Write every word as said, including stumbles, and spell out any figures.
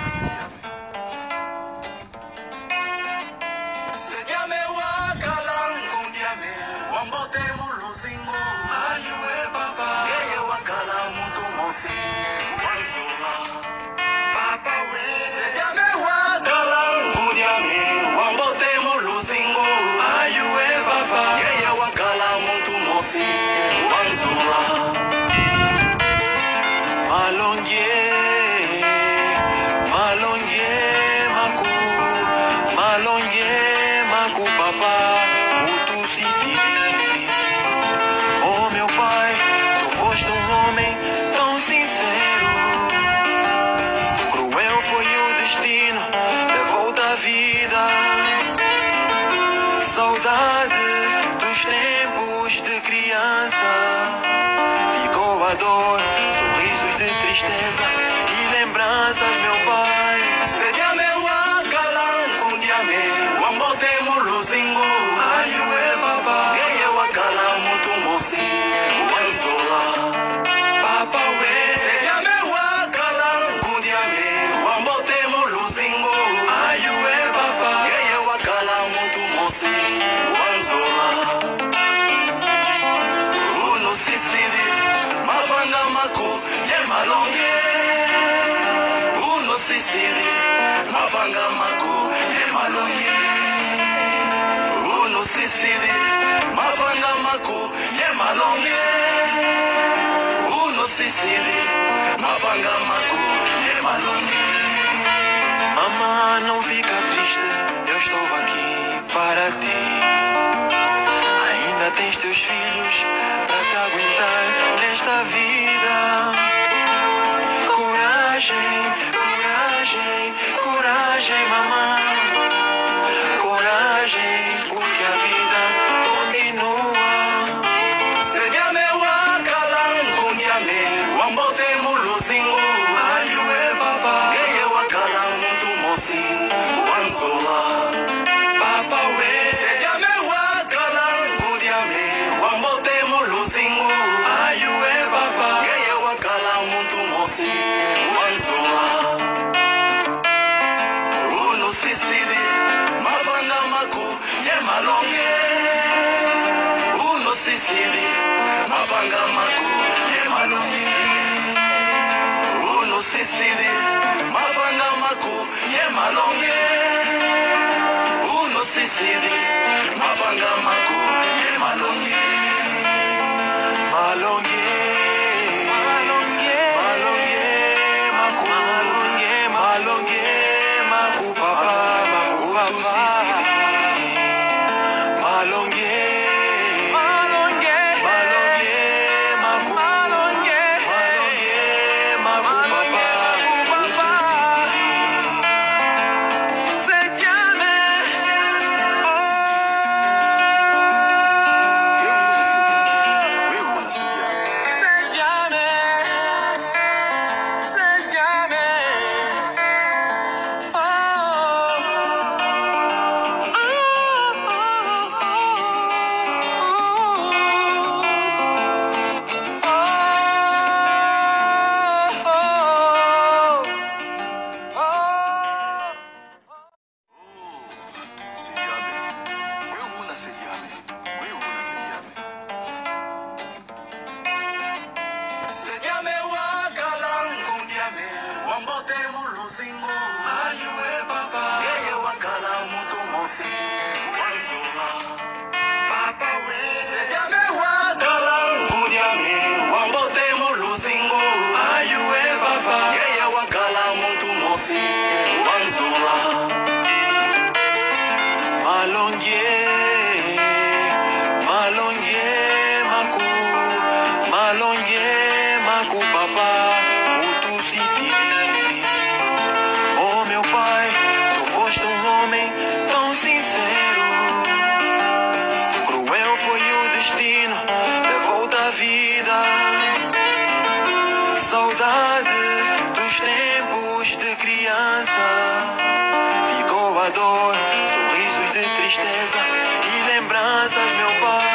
Senyame wakalang kundiame wambote muluzingo ayue baba yeye wakala muntu mosi wanzola papa we senyame wakalang kundiame wambote muluzingo ayue baba yeye wakala muntu mosi wanzola malongie malongie maku malongie papa, o tu Sicília. Oh meu pai, tu foste um homem tão sincero. Cruel foi o destino, levou-te a vida. Saudade dos tempos de criança. Ficou a dor, sorrisos de tristeza e lembranças, meu pai. Seria meu acalan com diamé, wambote muluzingo. Ayue baba, yeye wakala muntu mosi, wanzola. Papa we, seria meu acalan com diamé, wambote muluzingo. Ayue baba, yeye wakala muntu mosi, wanzola. Uno sisidi, mavanga mako, ye malonge. Uno sisidi, mavanga mako, ye malonge. Uno sisidi, mavanga mako, ye malonge. Uno sisidi, mavanga mako, ye malonge. Mamãe, não fica triste, eu estou aqui para ti. Ainda tens teus filhos para te aguentar nesta vida. Coragem, coragem, coragem, mamãe. Coragem, porque a vida continua. Seria meu acalan com diamé, wambote muluzingo. Ayue baba, yeye wakala muntu mosi, wanzola. Papa we, seria meu acalan com diamé, wambote muluzingo. Ayue baba, yeye wakala muntu mosi, wanzola. Uno sisidi, mavanga mako, ye malonge. Uno sisidi, mavanga mako, ye malonge. Uno sisidi, mavanga mako, ye malonge. Uno sisidi, mavanga mako, ye malonge. Malonge. Malonge. Malonge, mako. Malonge, malonge, mako, papa. Mako, papa. Malongue, malongue, malongue, macu, malongue, malongue, macu, papa, papa, se llame, oh, se llame, se llame, oh. Senyame wakalang kundiame, wambote muluzingo. Ayue baba, yeye wakala muntu mosi, wanzola. Papa we, senyame wakalang kundiame, wambote muluzingo. Ayue baba, yeye wakala muntu mosi, wanzola. Malongie, malongie, maku, malongie. Macu, papa, o tu Sicília. Oh meu pai, tu foste um homem tão sincero. Cruel foi o destino, levou-te a vida. Saudade dos tempos de criança. Ficou a dor, sorrisos de tristeza e lembranças, meu pai.